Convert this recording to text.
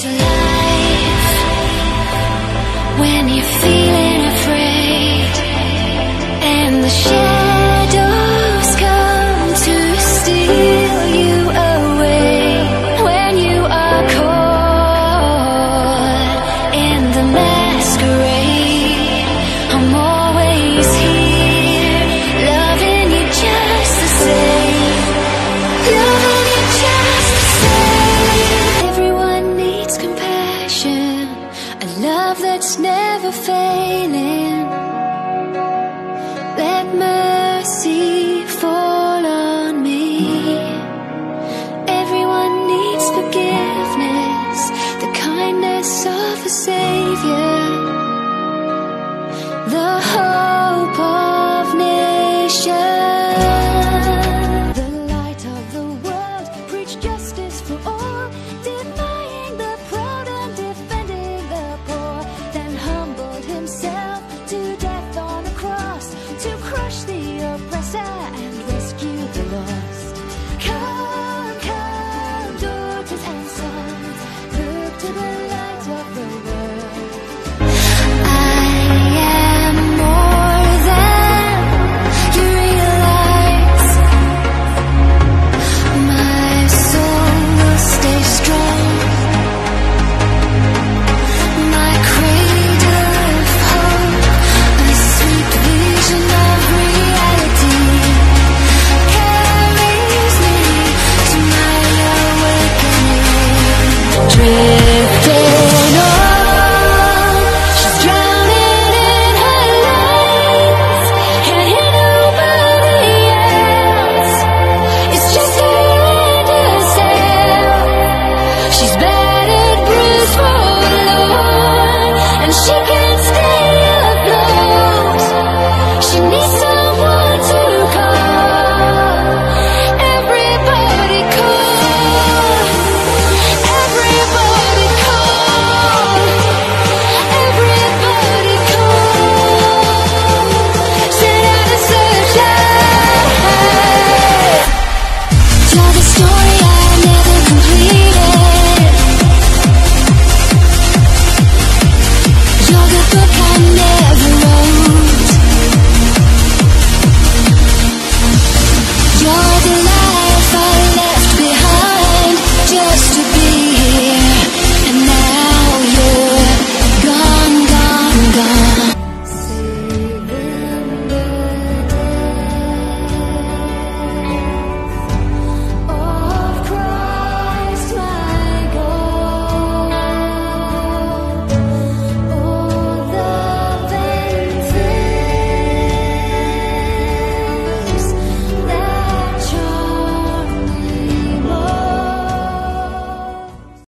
to life when you're feeling afraid, and the shadows come to steal you away. When you are caught in the masquerade, I'm always here, loving you just the same, loving you just the same. Everyone needs compassion, a love that's never failing.